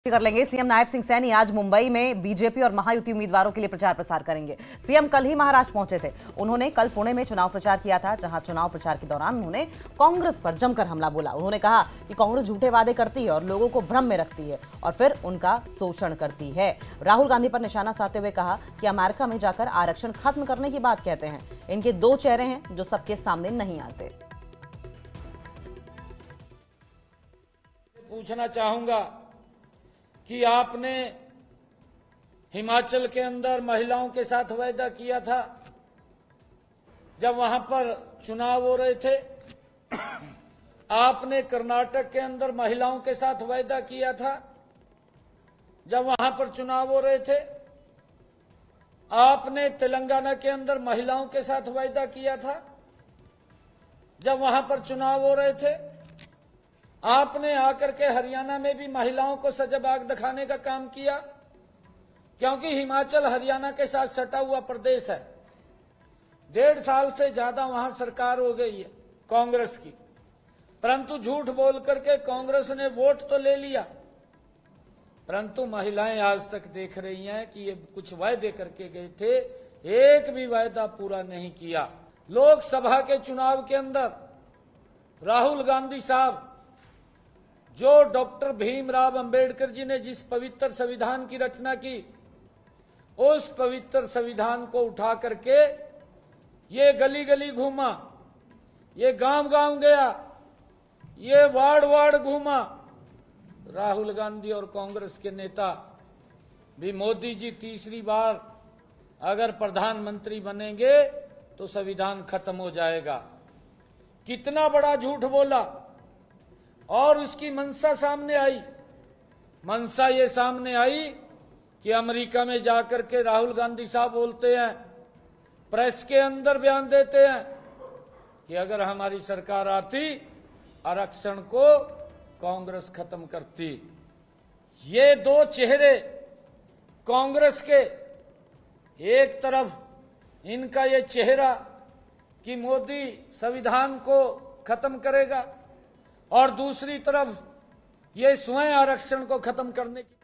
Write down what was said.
कर लेंगे। सीएम नायब सिंह सैनी आज मुंबई में बीजेपी और महायुति उम्मीदवारों के लिए प्रचार प्रसार करेंगे। सीएम कल ही महाराष्ट्र पहुंचे थे। उन्होंने कल पुणे में चुनाव प्रचार किया था, जहां चुनाव प्रचार के दौरान उन्होंने कांग्रेस पर जमकर हमला बोला। उन्होंने कहा कि कांग्रेस झूठे वादे करती है और लोगों को भ्रम में रखती है और फिर उनका शोषण करती है। राहुल गांधी पर निशाना साधते हुए कहा कि अमेरिका में जाकर आरक्षण खत्म करने की बात कहते हैं। इनके दो चेहरे हैं जो सबके सामने नहीं आते। पूछना चाहूंगा कि आपने हिमाचल के अंदर महिलाओं के साथ वायदा किया था जब वहां पर चुनाव हो रहे थे। आपने कर्नाटक के अंदर महिलाओं के साथ वायदा किया था जब वहां पर चुनाव हो रहे थे। आपने तेलंगाना के अंदर महिलाओं के साथ वायदा किया था जब वहां पर चुनाव हो रहे थे। आपने आकर के हरियाणा में भी महिलाओं को सजबाग दिखाने का काम किया, क्योंकि हिमाचल हरियाणा के साथ सटा हुआ प्रदेश है। 1.5 साल से ज्यादा वहां सरकार हो गई है कांग्रेस की, परंतु झूठ बोल करके कांग्रेस ने वोट तो ले लिया, परंतु महिलाएं आज तक देख रही हैं कि ये कुछ वायदे करके गए थे, एक भी वायदा पूरा नहीं किया। लोकसभा के चुनाव के अंदर राहुल गांधी साहब जो डॉक्टर भीमराव अंबेडकर जी ने जिस पवित्र संविधान की रचना की, उस पवित्र संविधान को उठा करके ये गली गली घूमा, ये गांव गांव गया, ये वार्ड वार्ड घूमा। राहुल गांधी और कांग्रेस के नेता भी मोदी जी तीसरी बार अगर प्रधानमंत्री बनेंगे तो संविधान खत्म हो जाएगा। कितना बड़ा झूठ बोला और उसकी मंशा सामने आई। मंशा ये सामने आई कि अमेरिका में जाकर के राहुल गांधी साहब बोलते हैं, प्रेस के अंदर बयान देते हैं कि अगर हमारी सरकार आती आरक्षण को कांग्रेस खत्म करती। ये दो चेहरे कांग्रेस के, एक तरफ इनका ये चेहरा कि मोदी संविधान को खत्म करेगा और दूसरी तरफ ये स्वयं आरक्षण को खत्म करने की